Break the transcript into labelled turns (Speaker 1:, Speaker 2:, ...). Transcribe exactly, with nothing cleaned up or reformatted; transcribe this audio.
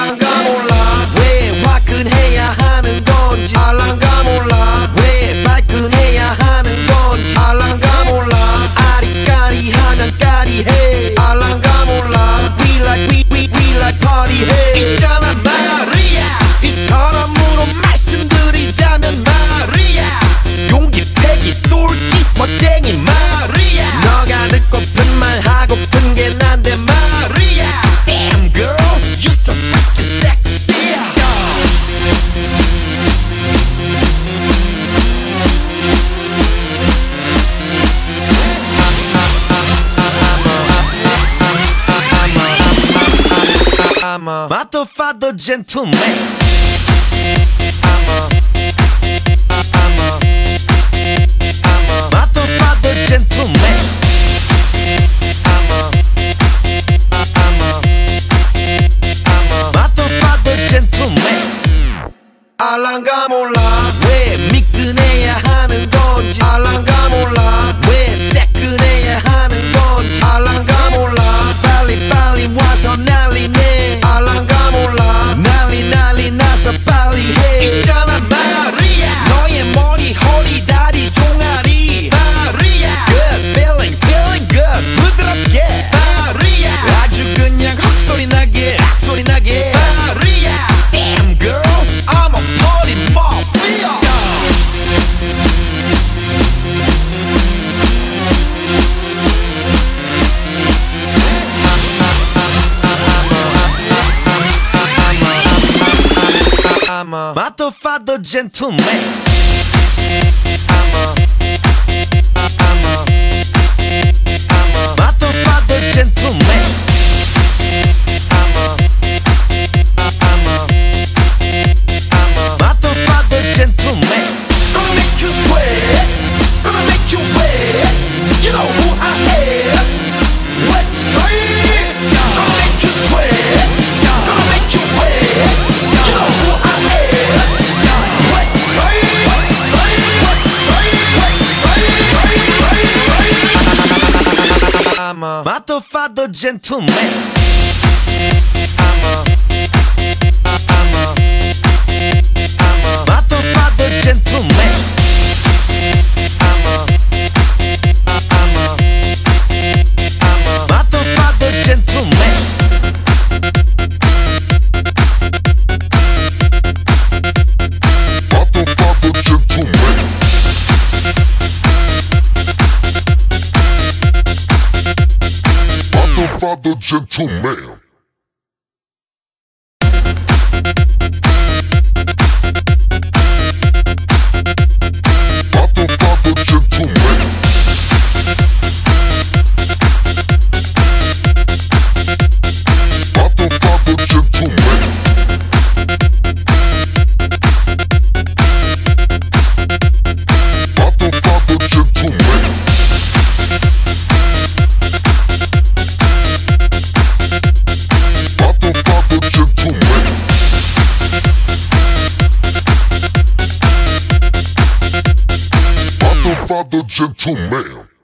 Speaker 1: 알란가 몰라 왜 화끈해야 하는 건지 알란가 몰라 왜 발끈해야 하는 건지 알란가 몰라 아리까리하면 까리해 알란가 몰라 We like we we we like party해 있잖아 마리아 이 사람으로 말씀드리자면 마리아 용기 패기 똘끼 멋쟁이 마리아 너가 듣고픈 말 하고픈 게 난데 마리아 Damn girl you so freaking sexy I'm a motherfucker gentleman I'm a I'm a I'm a motherfucker gentleman I'm a I'm a I'm a motherfucker gentleman 알란가 몰라 왜 미끈해야 하는 건지 알란가 몰라 왜 새끈해야 하는 건지 알란가 몰라 빨리 빨리 와서 난리네 알란가 몰라 난리 난리 나서 빨리 해 있잖아 마리아 너의 머리 허리 다리 종아리 마리아 Good feeling feeling good 부드럽게 마리아 아주 그냥 헉소리 나게 악소리 나게 마리아 Damn girl I'm a party mafia I'm a motherfucker gentleman I'm a I'm a I'm a motherfucker gentleman I'm a I'm a I'm a motherfucker gentleman Gonna make you sweat Gonna make you wet You know who I am Let's say Gonna make you sweat Gonna make you wet You know who I am Let's say Let's say Let's say Let's say I'm a motherfucker gentleman I'm a I'm a I'm a motherfucker gentleman I'm a I'm a I'm a motherfucker gentleman Motherfucker gentleman Motherfucker gentleman Motherfucker gentleman Motherfucker gentleman Motherfucker gentleman Motherfucker gentleman Motherfucker gentleman